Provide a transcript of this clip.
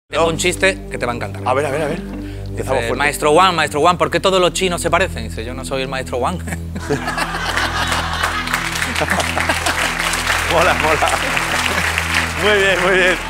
Tengo un chiste que te va a encantar. A ver, a ver, a ver. Dice, maestro Juan, ¿por qué todos los chinos se parecen? Dice, yo no soy el maestro Juan. Mola, mola. Muy bien, muy bien.